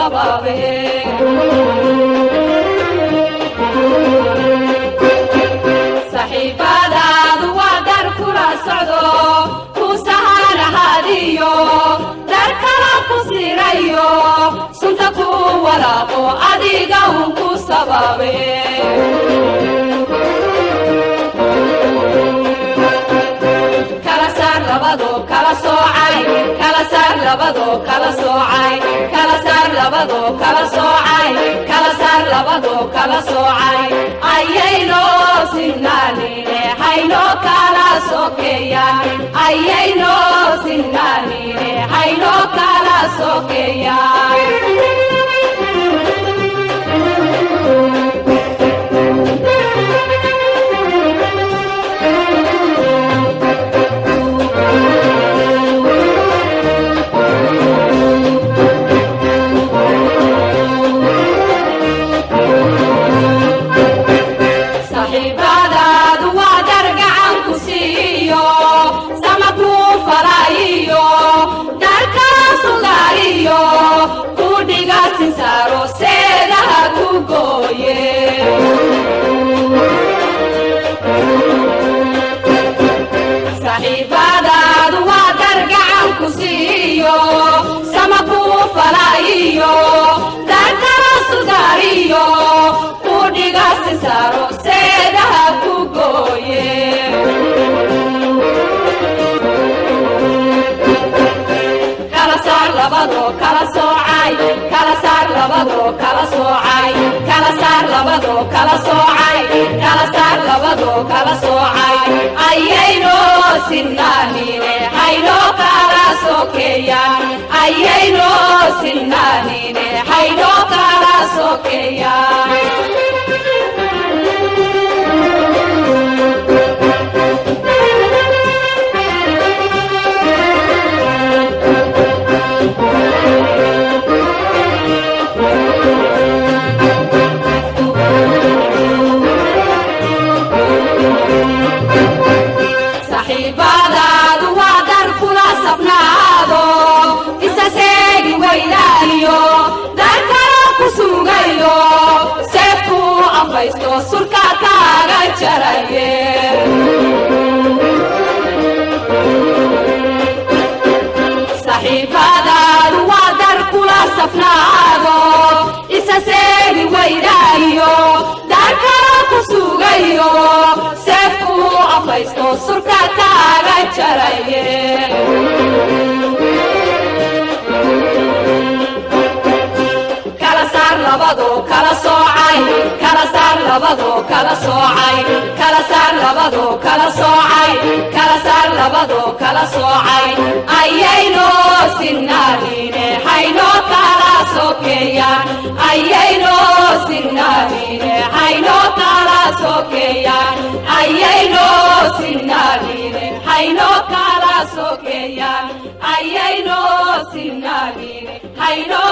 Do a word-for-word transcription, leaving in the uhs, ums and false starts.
sababe saxiibadaadu waa dar kula socdo ku sahara hadiyo dar kala ku sirayo sunta ku walaaqo adiga un ku sababe kala saar labado kala soocay kala saar labado kala soocay kala saar labado kala soocay kala saar labado kala soocay ayayno sinnaanine hayno kala sokeeyaan ayayno sinnaanine hayno kala sokeeyaan sinsaro seedaha ku gooye saxiibadaadu waa dar gacan ku siiyo sama kuu falaayiyo dar kala sugaariyo ku dhiga sinsaro seedaha ku gooye kala saar labado kala soocay kala saar labado kala soocay kala saar labado kala soocay kala saar labado kala soocay ayayno sinnaanine hayno kala sokeeyaan ayayno sinnaanine hayno kala sokeeyaan surka kaaga jaraye saxiibadaadu waa dar kula safnaado isa seegi waydaayo dar kala ku sugayo seefku afaysto surka kaaga jaraye kala saar labado kala soocay kala saar labado kala soocay kala saar labado kala soocay kala saar labado kala soocay ayayno sinnaanine hayno kala sokeeyaan ayayno sinnaanine hayno kala sokeeyaan ayayno sinnaanine hayno kala sokeeyaan ayayno sinnaanine hayno